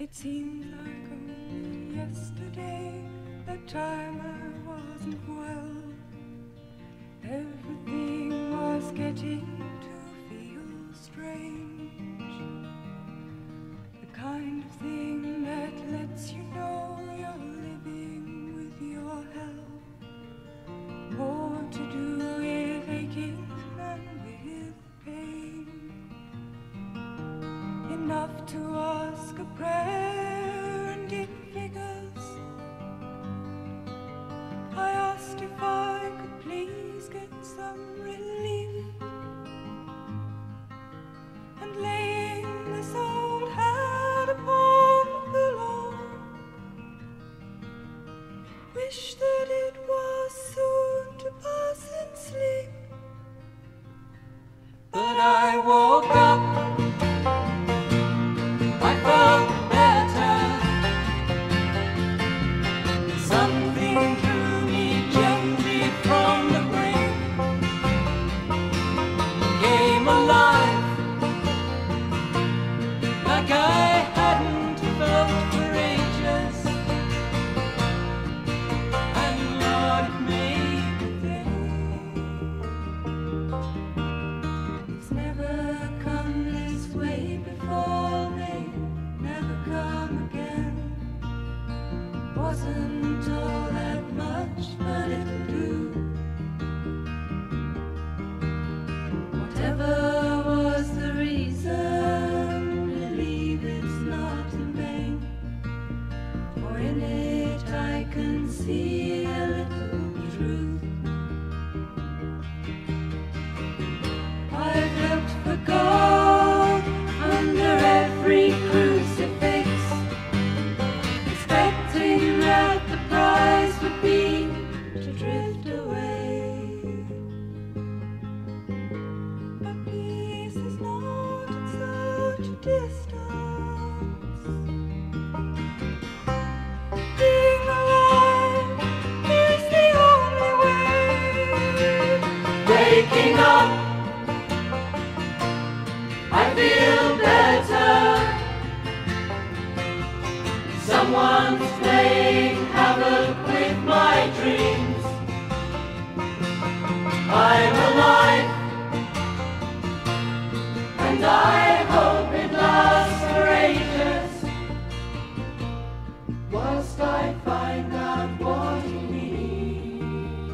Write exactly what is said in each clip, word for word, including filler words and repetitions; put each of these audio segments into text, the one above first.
It seems like only yesterday, that time I wasn't well. Everything was getting to feel strange. The kind of thing that lets you know you're living with your health. More to do with aching than with pain. Enough to ask a prayer and it figures. I asked if I could please get some relief. And laying this old hat upon the pillow, wish that it was soon to pass in sleep. But I woke up, I felt better. Something drew me gently from the brink, came alive, like I hadn't felt for ages. And Lord, it made me think, it's never come this way before, may never come again. Wasn't all that much, but it'll do. Whatever was the reason, believe it's not in vain. For in it I can see a little truth. I've looked for God under every crucifix, expecting that the prize would be to drift away. But peace is not at such a distance. Being alive is the only way. Waking up, I feel better. Someone's playing havoc with my dreams. I'm alive, and I hope it lasts for ages, whilst I find out what he needs.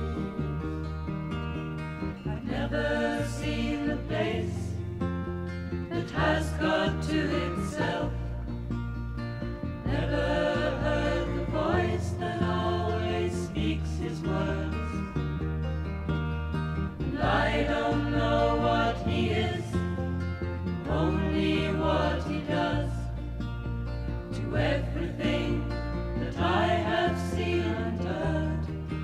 I've never seen the place that has got to itself. Never heard the voice that always speaks his words. And I don't know what he is, only what he does to everything that I have seen and heard.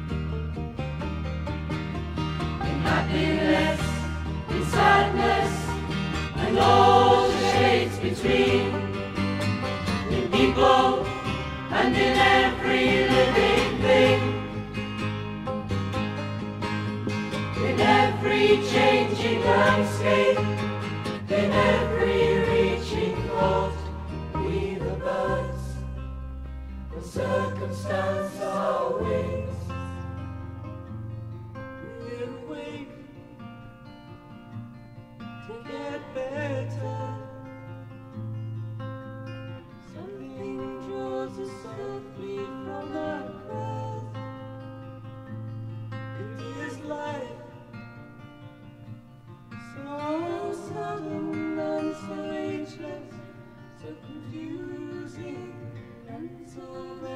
In happiness, in sadness, and all the shades between, in people and in every living thing, in every changing landscape, in every reaching thought, we the birds, when circumstance our wings, we're awake to get better. Something draws us softly from the breath. It is life, so sudden and so ageless, so confusing and so